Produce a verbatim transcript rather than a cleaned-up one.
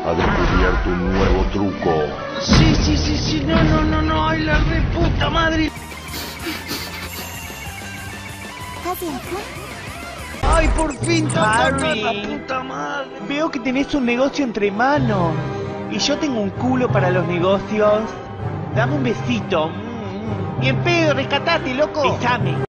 ha descubierto un nuevo truco. Sí, sí, sí, sí, no, no, no, no, ay, la reputa madre. Ay, por fin, Harry, la puta madre. veo que tenés un negocio entre manos. Y yo tengo un culo para los negocios. Dame un besito. Bien pedo, rescatate, loco. Besame.